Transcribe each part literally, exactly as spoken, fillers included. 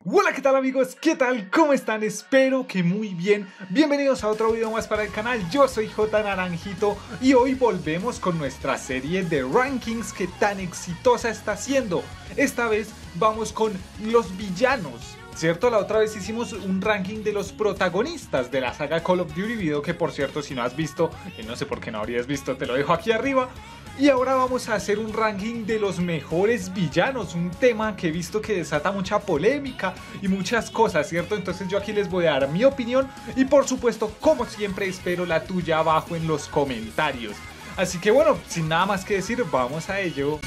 Hola, ¿qué tal amigos? ¿Qué tal? ¿Cómo están? Espero que muy bien. Bienvenidos a otro video más para el canal. Yo soy J Naranjito y hoy volvemos con nuestra serie de rankings que tan exitosa está siendo. Esta vez vamos con los villanos, ¿cierto? La otra vez hicimos un ranking de los protagonistas de la saga Call of Duty, video que por cierto si no has visto, y no sé por qué no habrías visto, te lo dejo aquí arriba. Y ahora vamos a hacer un ranking de los mejores villanos, un tema que he visto que desata mucha polémica y muchas cosas, ¿cierto? Entonces yo aquí les voy a dar mi opinión y por supuesto, como siempre, espero la tuya abajo en los comentarios. Así que bueno, sin nada más que decir, vamos a ello.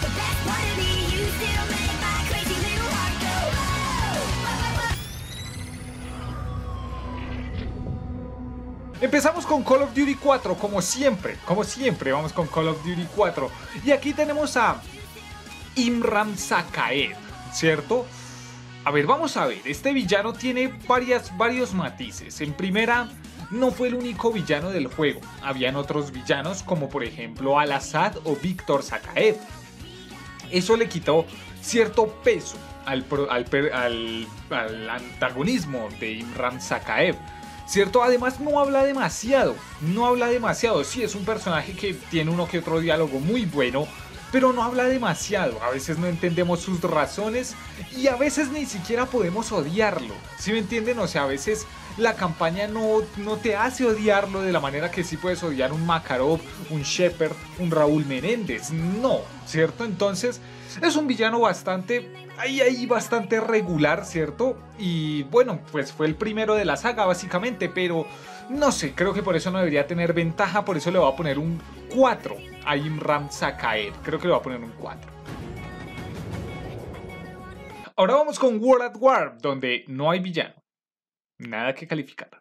Empezamos con Call of Duty cuatro, como siempre, como siempre vamos con Call of Duty cuatro. Y aquí tenemos a Imran Zakhaev, ¿cierto? A ver, vamos a ver, este villano tiene varias, varios matices. En primera, no fue el único villano del juego. Habían otros villanos como por ejemplo Al-Assad o Viktor Zakhaev. Eso le quitó cierto peso al, al, al, al antagonismo de Imran Zakhaev, ¿cierto? Además no habla demasiado, no habla demasiado, sí es un personaje que tiene uno que otro diálogo muy bueno, pero no habla demasiado, a veces no entendemos sus razones y a veces ni siquiera podemos odiarlo, ¿sí me entienden? O sea, a veces la campaña no, no te hace odiarlo de la manera que sí puedes odiar un Makarov, un Shepard, un Raúl Menéndez, no, ¿cierto? Entonces es un villano bastante, ahí, ahí bastante regular, ¿cierto? Y bueno, pues fue el primero de la saga básicamente, pero no sé, creo que por eso no debería tener ventaja, por eso le voy a poner un cuatro a Imran Zakhaev, creo que le voy a poner un cuatro. Ahora vamos con World at War, donde no hay villano, nada que calificar.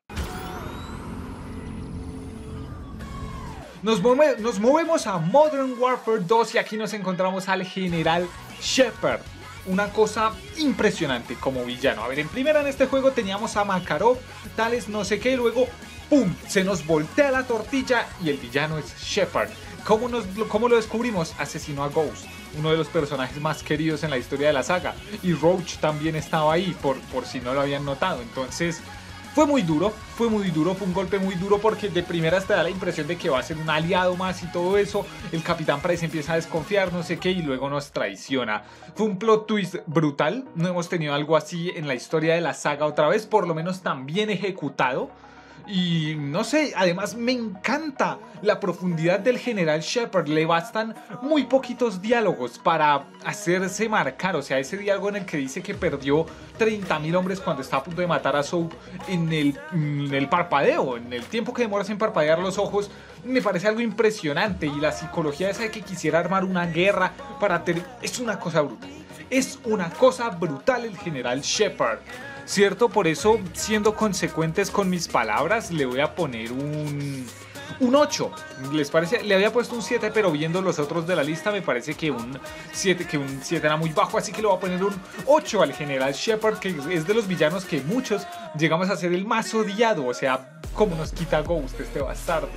Nos, move nos movemos a Modern Warfare dos y aquí nos encontramos al General Shepard. Una cosa impresionante como villano. A ver, en primera en este juego teníamos a Makarov, tales no sé qué, y luego ¡pum! Se nos voltea la tortilla y el villano es Shepard. ¿Cómo, nos, ¿Cómo lo descubrimos? Asesinó a Ghost, uno de los personajes más queridos en la historia de la saga. Y Roach también estaba ahí, por, por si no lo habían notado. Entonces fue muy duro, fue muy duro, fue un golpe muy duro porque de primeras te da la impresión de que va a ser un aliado más y todo eso. El Capitán Price empieza a desconfiar, no sé qué, y luego nos traiciona. Fue un plot twist brutal, no hemos tenido algo así en la historia de la saga otra vez, por lo menos tan bien ejecutado. Y no sé, además me encanta la profundidad del General Shepard. Le bastan muy poquitos diálogos para hacerse marcar. O sea, ese diálogo en el que dice que perdió treinta mil hombres cuando está a punto de matar a Soap en el, en el parpadeo, en el tiempo que demoras en parpadear los ojos, me parece algo impresionante. Y la psicología esa de que quisiera armar una guerra para tener... es una cosa brutal. Es una cosa brutal el General Shepard, ¿cierto? Por eso, siendo consecuentes con mis palabras, le voy a poner un, un ocho. ¿Les parece? Le había puesto un siete, pero viendo los otros de la lista me parece que un siete, que un siete era muy bajo, así que le voy a poner un ocho al General Shepard, que es de los villanos que muchos llegamos a ser el más odiado. O sea, cómo nos quita Ghost este bastardo.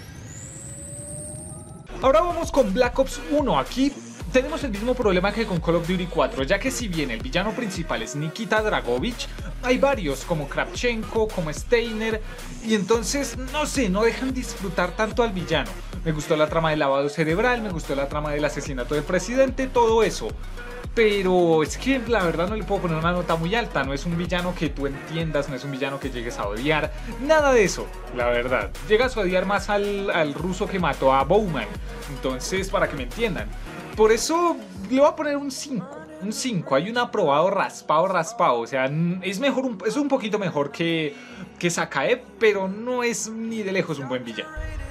Ahora vamos con Black Ops uno. Aquí tenemos el mismo problema que con Call of Duty cuatro, ya que si bien el villano principal es Nikita Dragovich, hay varios como Kravchenko, como Steiner, y entonces, no sé, no dejan disfrutar tanto al villano. Me gustó la trama del lavado cerebral, me gustó la trama del asesinato del presidente, todo eso. Pero es que la verdad no le puedo poner una nota muy alta, no es un villano que tú entiendas, no es un villano que llegues a odiar, nada de eso, la verdad. Llegas a odiar más al, al ruso que mató a Bowman, entonces para que me entiendan. Por eso le voy a poner un cinco, un cinco, hay un aprobado raspado, raspado, o sea, es, mejor un, es un poquito mejor que, que Zakhaev, pero no es ni de lejos un buen villano.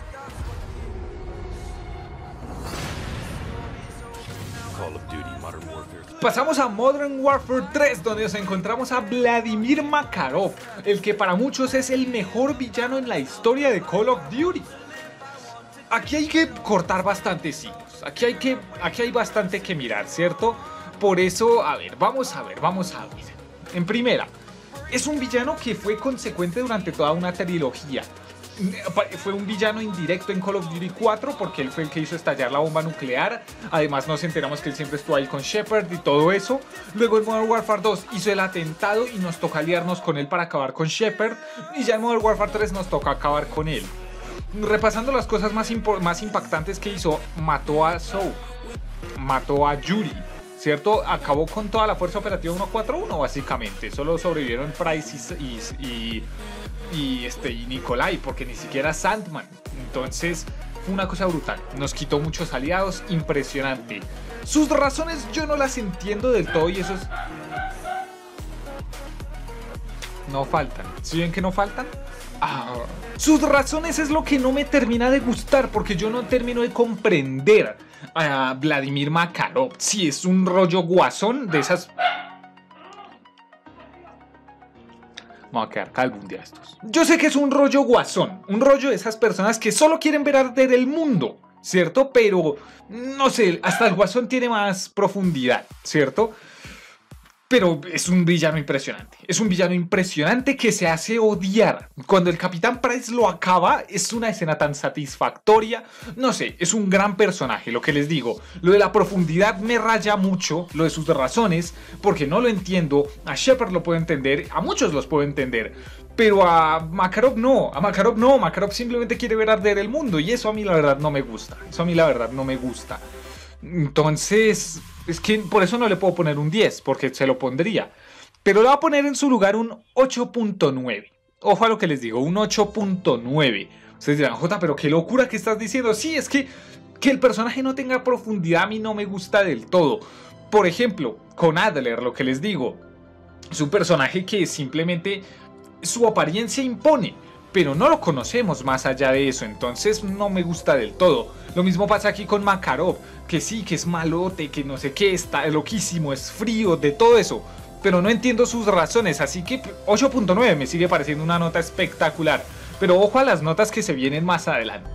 Call of Duty Modern Warfare. Pasamos a Modern Warfare tres, donde nos encontramos a Vladimir Makarov, el que para muchos es el mejor villano en la historia de Call of Duty. Aquí hay que cortar bastantes hilos, aquí hay, que, aquí hay bastante que mirar, ¿cierto? Por eso, a ver, vamos a ver, vamos a ver. En primera, es un villano que fue consecuente durante toda una trilogía. Fue un villano indirecto en Call of Duty cuatro porque él fue el que hizo estallar la bomba nuclear. Además nos enteramos que él siempre estuvo ahí con Shepard y todo eso. Luego en Modern Warfare dos hizo el atentado y nos toca aliarnos con él para acabar con Shepard. Y ya en Modern Warfare tres nos toca acabar con él. Repasando las cosas más, más impactantes que hizo, mató a Soap, mató a Yuri, ¿cierto? Acabó con toda la fuerza operativa uno cuatro uno básicamente. Solo sobrevivieron Price y... y, y Y, este, y Nikolai, porque ni siquiera Sandman. Entonces fue una cosa brutal. Nos quitó muchos aliados, impresionante. Sus razones yo no las entiendo del todo y eso es... No faltan. ¿Sí ven que no faltan? Ah, sus razones es lo que no me termina de gustar, porque yo no termino de comprender a Vladimir Makarov. Si es un rollo guasón de esas... Me voy a quedar calvo un día de estos. Yo sé que es un rollo guasón, un rollo de esas personas que solo quieren ver arder el mundo, ¿cierto? Pero, no sé, hasta el guasón tiene más profundidad, ¿cierto? Pero es un villano impresionante. Es un villano impresionante que se hace odiar. Cuando el Capitán Price lo acaba, es una escena tan satisfactoria. No sé, es un gran personaje, lo que les digo. Lo de la profundidad me raya mucho, lo de sus razones, porque no lo entiendo. A Shepard lo puedo entender, a muchos los puedo entender. Pero a Makarov no, a Makarov no. Makarov simplemente quiere ver arder el mundo y eso a mí la verdad no me gusta. Eso a mí la verdad no me gusta. Entonces... es que por eso no le puedo poner un diez, porque se lo pondría. Pero le voy a poner en su lugar un ocho punto nueve. Ojo a lo que les digo, un ocho punto nueve. Ustedes dirán, Jota, pero qué locura que estás diciendo. Sí, es que, que el personaje no tenga profundidad a mí no me gusta del todo. Por ejemplo, con Adler, lo que les digo. Es un personaje que simplemente su apariencia impone, pero no lo conocemos más allá de eso, entonces no me gusta del todo. Lo mismo pasa aquí con Makarov, que sí, que es malote, que no sé qué, está loquísimo, es frío, de todo eso, pero no entiendo sus razones, así que ocho punto nueve me sigue pareciendo una nota espectacular, pero ojo a las notas que se vienen más adelante.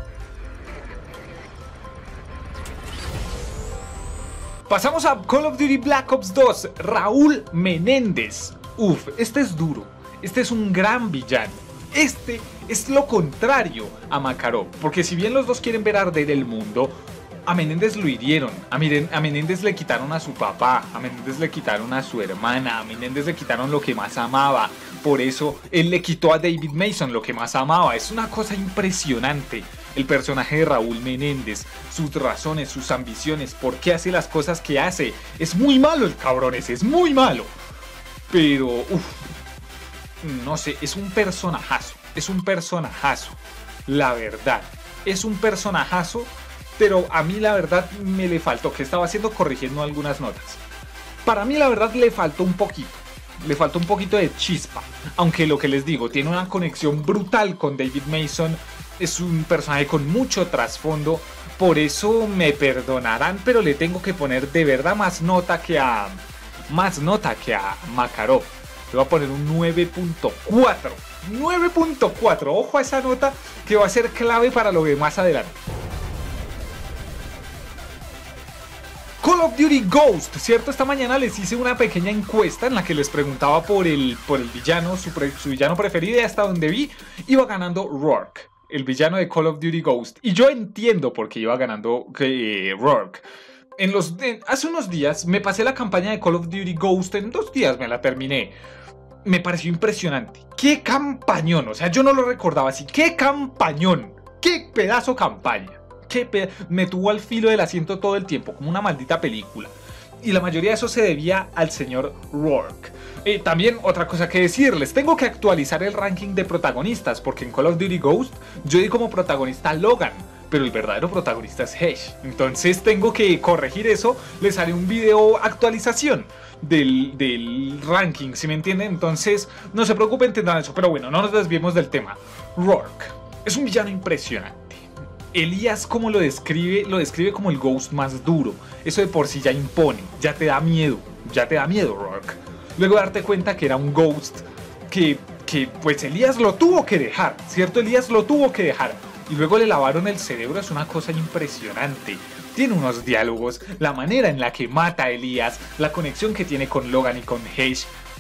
Pasamos a Call of Duty Black Ops dos, Raúl Menéndez. Uf, este es duro, este es un gran villano. Este es lo contrario a Makarov, porque si bien los dos quieren ver arder el mundo, a Menéndez lo hirieron, a, Miren, a Menéndez le quitaron a su papá, a Menéndez le quitaron a su hermana, a Menéndez le quitaron lo que más amaba, por eso él le quitó a David Mason lo que más amaba. Es una cosa impresionante el personaje de Raúl Menéndez, sus razones, sus ambiciones, por qué hace las cosas que hace. Es muy malo el cabrón ese, es muy malo, pero uff. No sé, es un personajazo, es un personajazo, la verdad, es un personajazo, pero a mí la verdad me le faltó, que estaba haciendo corrigiendo algunas notas. Para mí la verdad le faltó un poquito, le faltó un poquito de chispa, aunque lo que les digo, tiene una conexión brutal con David Mason, es un personaje con mucho trasfondo, por eso me perdonarán, pero le tengo que poner de verdad más nota que a, más nota que a Makarov. Le voy a poner un nueve punto cuatro. nueve punto cuatro. Ojo a esa nota que va a ser clave para lo de más adelante. Call of Duty Ghost, ¿cierto? Esta mañana les hice una pequeña encuesta en la que les preguntaba por el, por el villano, su, pre, su villano preferido, y hasta donde vi, iba ganando Rourke, el villano de Call of Duty Ghost. Y yo entiendo por qué iba ganando eh, Rourke. En los, en, hace unos días me pasé la campaña de Call of Duty Ghost, en dos días me la terminé. Me pareció impresionante. ¡Qué campañón! O sea, yo no lo recordaba así. ¡Qué campañón! ¡Qué pedazo campaña! ¡Qué pe... Me tuvo al filo del asiento todo el tiempo, como una maldita película. Y la mayoría de eso se debía al señor Rourke. Eh, también otra cosa que decirles, tengo que actualizar el ranking de protagonistas, porque en Call of Duty Ghost yo di como protagonista a Logan, pero el verdadero protagonista es Hesh. Entonces tengo que corregir eso, les haré un video actualización del, del ranking, si me entienden. Entonces no se preocupen, tendrán eso, pero bueno, no nos desviemos del tema. Rourke es un villano impresionante. Elías, como lo describe, lo describe como el Ghost más duro. Eso de por sí ya impone, ya te da miedo, ya te da miedo Rourke. Luego darte cuenta que era un Ghost que, que pues Elías lo tuvo que dejar, ¿cierto? Elías lo tuvo que dejar. Y luego le lavaron el cerebro, es una cosa impresionante. Tiene unos diálogos, la manera en la que mata a Elías, la conexión que tiene con Logan y con Hesh.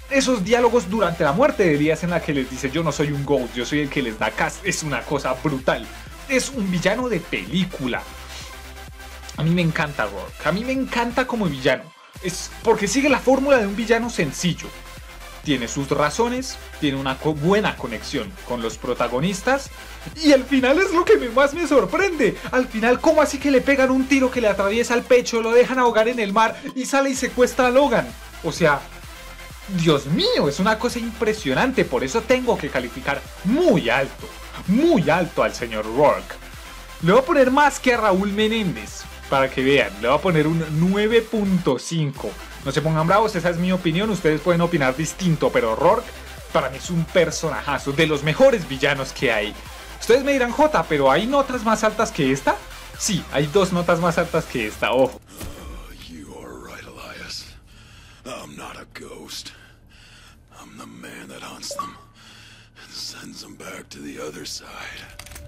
Esos diálogos durante la muerte de Elías en la que les dice yo no soy un Ghost, yo soy el que les da cas, es una cosa brutal. Es un villano de película. A mí me encanta Rourke, a mí me encanta como villano. Es porque sigue la fórmula de un villano sencillo. Tiene sus razones, tiene una co- buena conexión con los protagonistas y al final es lo que me- más me sorprende. Al final, ¿cómo así que le pegan un tiro que le atraviesa el pecho, lo dejan ahogar en el mar y sale y secuestra a Logan? O sea, Dios mío, es una cosa impresionante. Por eso tengo que calificar muy alto, muy alto al señor Rourke. Le voy a poner más que a Raúl Menéndez, para que vean. Le voy a poner un nueve punto cinco. No se pongan bravos, esa es mi opinión. Ustedes pueden opinar distinto, pero Rourke para mí es un personajazo, de los mejores villanos que hay. Ustedes me dirán, Jota, pero ¿hay notas más altas que esta? Sí, hay dos notas más altas que esta, ojo. You are right, Elias. I'm not a ghost. I'm the man that hunts them and sends them back to the other side.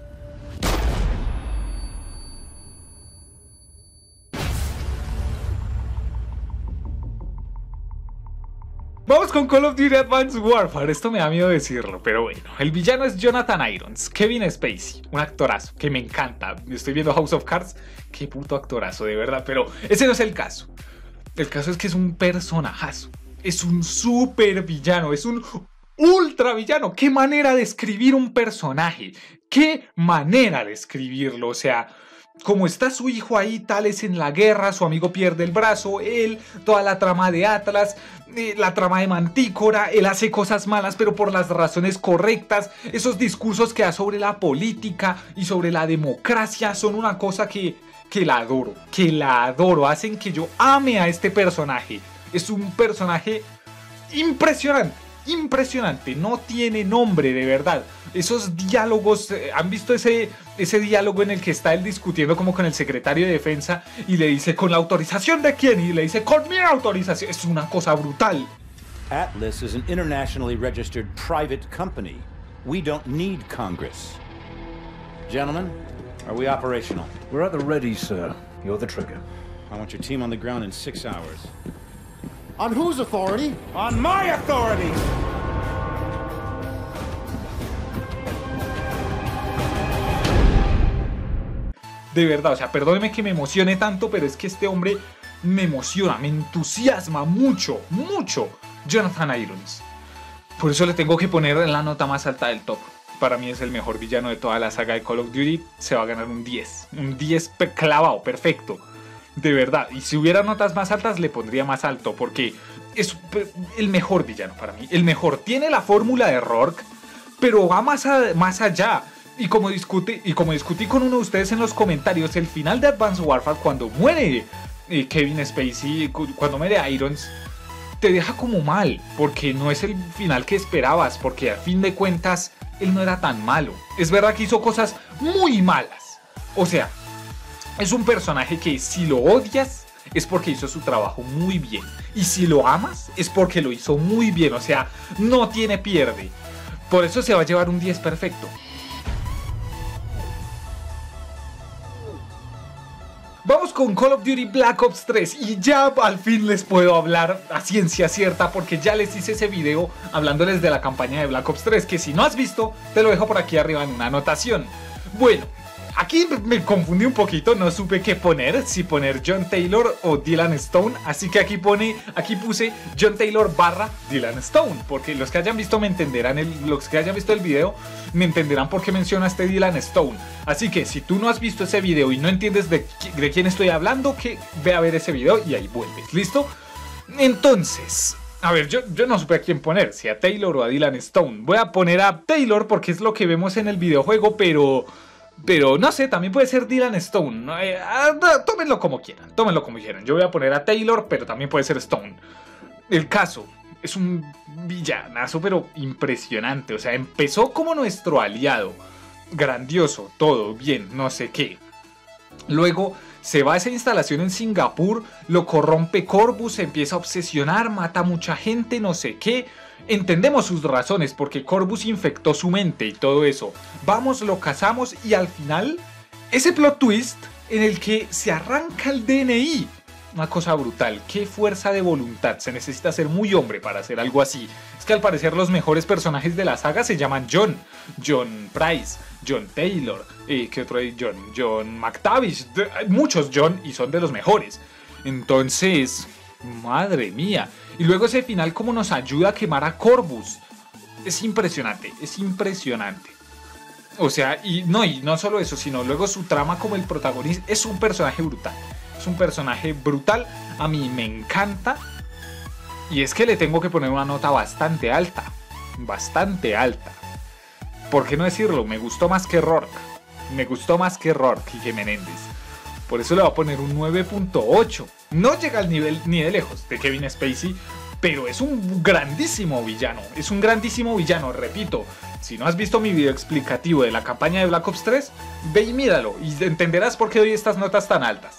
Vamos con Call of Duty Advanced Warfare. Esto me da miedo decirlo, pero bueno. El villano es Jonathan Irons, Kevin Spacey, un actorazo que me encanta. Estoy viendo House of Cards, qué puto actorazo, de verdad, pero ese no es el caso. El caso es que es un personajazo. Es un super villano, es un ultra villano. Qué manera de escribir un personaje. Qué manera de escribirlo, o sea... Como está su hijo ahí, Tales en la guerra, su amigo pierde el brazo, él, toda la trama de Atlas, eh, la trama de Mantícora, él hace cosas malas pero por las razones correctas, esos discursos que da sobre la política y sobre la democracia son una cosa que, que la adoro, que la adoro, hacen que yo ame a este personaje. Es un personaje impresionante. Impresionante, no tiene nombre, de verdad. Esos diálogos, eh, ¿han visto ese, ese diálogo en el que está él discutiendo como con el secretario de defensa y le dice ¿con la autorización de quién? Y le dice ¿con mi autorización? Es una cosa brutal. Atlas is an internationally registered private company. We don't need Congress. Gentlemen, are we operational? We're at the ready, sir. You're the trigger. I want your team on the ground in six hours. On whose authority? On my authority! De verdad, o sea, perdóneme que me emocione tanto, pero es que este hombre me emociona, me entusiasma mucho, mucho. Jonathan Irons. Por eso le tengo que poner la nota más alta del top. Para mí es el mejor villano de toda la saga de Call of Duty. Se va a ganar un diez. Un diez clavado, perfecto. De verdad. Y si hubiera notas más altas, le pondría más alto. Porque es el mejor villano para mí. El mejor. Tiene la fórmula de Rourke, pero va más, a, más allá. Y como, discute, y como discutí con uno de ustedes en los comentarios, el final de Advanced Warfare, cuando muere eh, Kevin Spacey, cuando muere Irons, te deja como mal, porque no es el final que esperabas, porque a fin de cuentas él no era tan malo. Es verdad que hizo cosas muy malas. O sea, es un personaje que si lo odias es porque hizo su trabajo muy bien, y si lo amas es porque lo hizo muy bien. O sea, no tiene pierde. Por eso se va a llevar un diez perfecto. Vamos con Call of Duty Black Ops tres y ya al fin les puedo hablar a ciencia cierta, porque ya les hice ese video hablándoles de la campaña de Black Ops tres, que si no has visto te lo dejo por aquí arriba en una anotación. Bueno, aquí me confundí un poquito, no supe qué poner, si poner John Taylor o Dylan Stone, así que aquí pone, aquí puse John Taylor barra Dylan Stone, porque los que hayan visto me entenderán, el, los que hayan visto el video me entenderán por qué menciona este Dylan Stone. Así que si tú no has visto ese video y no entiendes de, de quién estoy hablando, que ve a ver ese video y ahí vuelves, ¿listo? Entonces, a ver, yo, yo no supe a quién poner, si a Taylor o a Dylan Stone. Voy a poner a Taylor porque es lo que vemos en el videojuego, pero... Pero no sé, también puede ser Dylan Stone, ¿no? Eh, ah, tómenlo como quieran, tómenlo como quieran. Yo voy a poner a Taylor, pero también puede ser Stone. El caso, es un villanazo, pero impresionante. O sea, empezó como nuestro aliado. Grandioso, todo bien, no sé qué. Luego se va a esa instalación en Singapur, lo corrompe Corvus, se empieza a obsesionar, mata a mucha gente, no sé qué. Entendemos sus razones, porque Corvus infectó su mente y todo eso. Vamos, lo cazamos y al final, ese plot twist en el que se arranca el D N I. una cosa brutal. Qué fuerza de voluntad. Se necesita ser muy hombre para hacer algo así. Es que al parecer los mejores personajes de la saga se llaman John. John Price, John Taylor, eh, ¿qué otro hay? John, John McTavish. De, hay muchos John y son de los mejores. Entonces, madre mía. Y luego ese final como nos ayuda a quemar a Corvus. Es impresionante, es impresionante. O sea, y no, y no solo eso, sino luego su trama como el protagonista. Es un personaje brutal. Es un personaje brutal. A mí me encanta. Y es que le tengo que poner una nota bastante alta. Bastante alta. ¿Por qué no decirlo? Me gustó más que Rourke. Me gustó más que Rourke y que Menéndez. Por eso le voy a poner un nueve punto ocho. No llega al nivel ni de lejos de Kevin Spacey, pero es un grandísimo villano. Es un grandísimo villano, repito. Si no has visto mi video explicativo de la campaña de Black Ops tres, ve y míralo y entenderás por qué doy estas notas tan altas.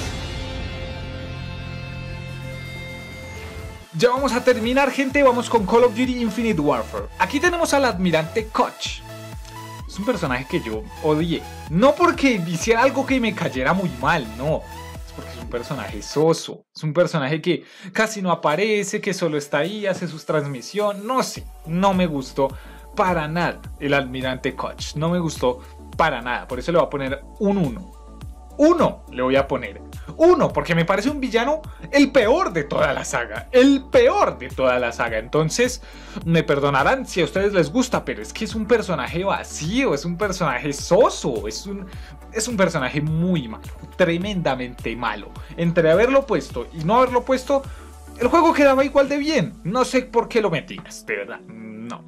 Ya vamos a terminar, gente. Vamos con Call of Duty Infinite Warfare. Aquí tenemos al almirante Koch. Es un personaje que yo odié. No porque hiciera algo que me cayera muy mal, no. Es porque es un personaje soso. Es un personaje que casi no aparece, que solo está ahí, hace sus transmisiones. No sé, no me gustó para nada el almirante Koch. No me gustó para nada. Por eso le voy a poner un uno. Uno le voy a poner. Uno, porque me parece un villano el peor de toda la saga. El peor de toda la saga. Entonces, me perdonarán si a ustedes les gusta, pero es que es un personaje vacío, es un personaje soso, es un, es un personaje muy malo, tremendamente malo. Entre haberlo puesto y no haberlo puesto, el juego quedaba igual de bien. No sé por qué lo metías, de verdad, no.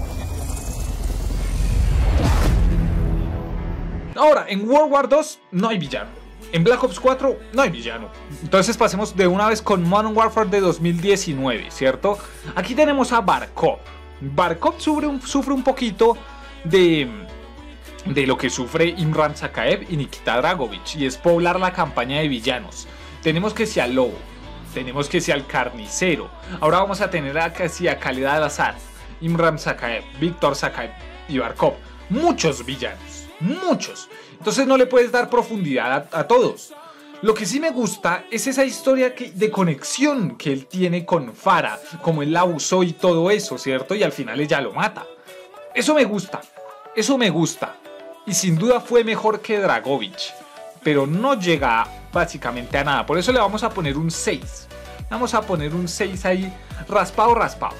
Ahora, en World War dos no hay villano. En Black Ops cuatro no hay villano. Entonces pasemos de una vez con Modern Warfare de dos mil diecinueve, ¿cierto? Aquí tenemos a Barkov. Barkov sufre un, sufre un poquito de, de lo que sufre Imran Sakaev y Nikita Dragovich, y es poblar la campaña de villanos. Tenemos que sea Lobo, tenemos que sea el Carnicero. Ahora vamos a tener a casi a Khaled al-Assad, Imran Sakaev, Víctor Sakaev y Barkov. Muchos villanos, muchos. Entonces no le puedes dar profundidad a, a todos. Lo que sí me gusta es esa historia que, de conexión que él tiene con Farah, como él la usó y todo eso, ¿cierto? Y al final ella lo mata. Eso me gusta, eso me gusta. Y sin duda fue mejor que Dragovich, pero no llega básicamente a nada. Por eso le vamos a poner un seis. Vamos a poner un seis ahí, raspado, raspado.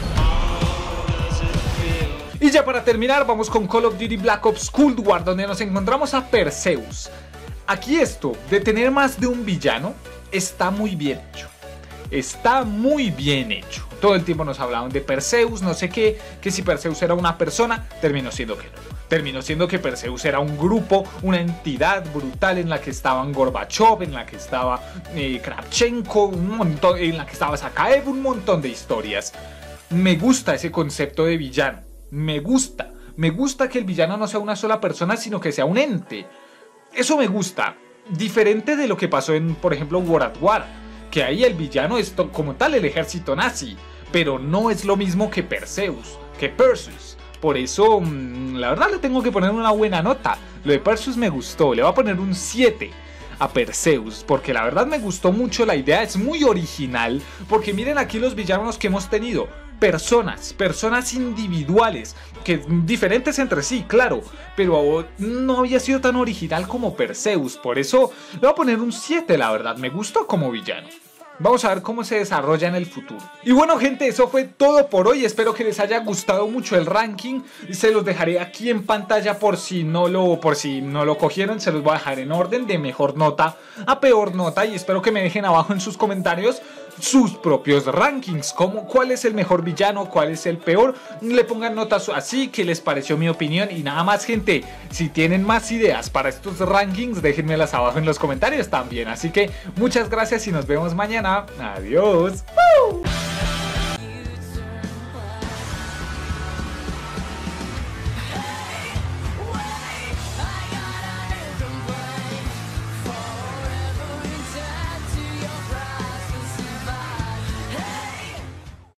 Y ya para terminar vamos con Call of Duty Black Ops Cold War, donde nos encontramos a Perseus. Aquí esto de tener más de un villano está muy bien hecho. Está muy bien hecho. Todo el tiempo nos hablaban de Perseus, no sé qué, que si Perseus era una persona, terminó siendo que no. Terminó siendo que Perseus era un grupo, una entidad brutal en la que estaban Gorbachev, en la que estaba eh, Kravchenko, un montón, en la que estaba Sakaev, un montón de historias. Me gusta ese concepto de villano. Me gusta, me gusta que el villano no sea una sola persona, sino que sea un ente. Eso me gusta, diferente de lo que pasó en, por ejemplo, World at War, que ahí el villano es como tal el ejército nazi, pero no es lo mismo que Perseus, que Perseus. Por eso, la verdad le tengo que poner una buena nota. Lo de Perseus me gustó, le voy a poner un siete a Perseus, porque la verdad me gustó mucho la idea, es muy original, porque miren aquí los villanos que hemos tenido. Personas, personas individuales, que diferentes entre sí, claro, pero no había sido tan original como Perseus, por eso le voy a poner un siete, la verdad, me gustó como villano. Vamos a ver cómo se desarrolla en el futuro. Y bueno, gente, eso fue todo por hoy. Espero que les haya gustado mucho el ranking. Se los dejaré aquí en pantalla por si no lo, por si no lo cogieron. Se los voy a dejar en orden de mejor nota a peor nota. Y espero que me dejen abajo en sus comentarios sus propios rankings, como cuál es el mejor villano, cuál es el peor. Le pongan notas así, qué les pareció mi opinión. Y nada más, gente, si tienen más ideas para estos rankings, déjenmelas abajo en los comentarios también. Así que muchas gracias y nos vemos mañana. Adiós. ¡Uh!